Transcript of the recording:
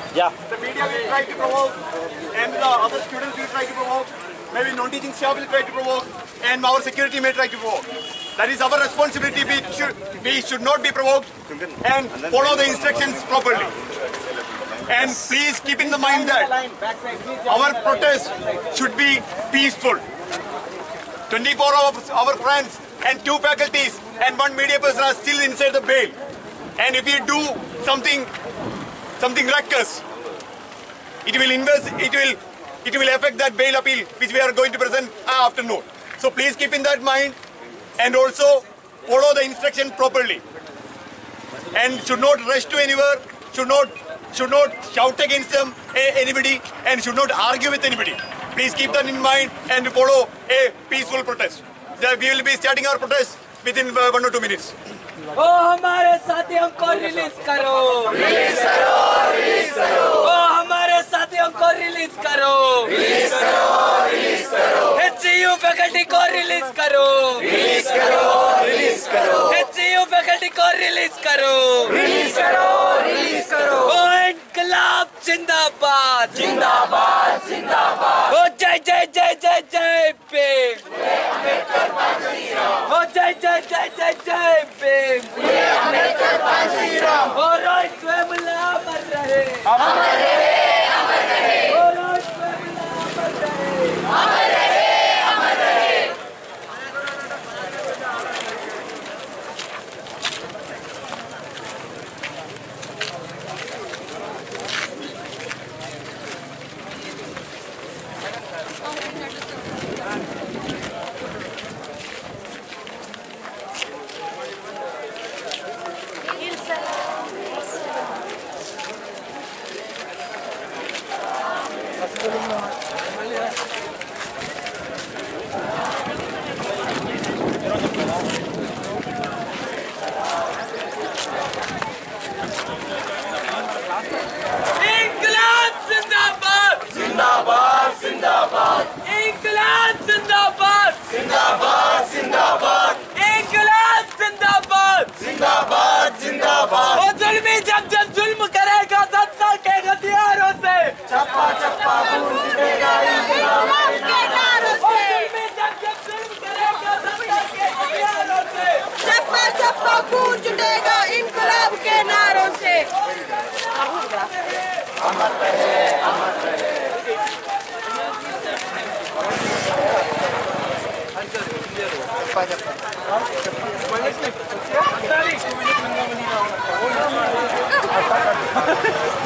Yeah. The media will try to provoke, and the other students will try to provoke. Maybe non-teaching staff will try to provoke, and our security may try to provoke. That is our responsibility. We should not be provoked and follow the instructions properly. And please keep in the mind that our protest should be peaceful. 24 of our friends and 2 faculties and 1 media person are still inside the bail. And if we do something reckless, it will affect that bail appeal which we are going to present afternoon. So please keep in that mind and also follow the instruction properly. And should not rush to anywhere, should not shout against anybody, and should not argue with anybody. Please keep that in mind and follow a peaceful protest. We will be starting our protest within 1 or 2 minutes. ओ हमारे साथियों को release करो, release करो, release करो। ओ हमारे साथियों को release करो, रिलीज करो, रिलीज करो। HCU फैकल्टी को रिलीज करो, रिलीज करो, रिलीज करो। HCU फैकल्टी को रिलीज करो, रिलीज करो, रिलीज करो। ओ इनकलाब जिंदाबाद, जिंदाबाद, जिंदाबाद। ओ जय जय जय जय जय भीम, ओ जय जय जय जय जय भीम। और स्वयं अमर रहे, अमर रहे, अमर रहे। और स्वयं अमर रहे, अमर रहे, अमर रहे। जब जुल्म करेगा सत्ता के हथियारों से, चप्पा चप्पा खून छूटेगा इनकलाब के नारों से। जब जुल्म करेगा सत्ता के हथियारों से, चप्पा चप्पा खून छूटेगा इनकलाब के नारों से। अमर रहे, अमर रहे। चप्पा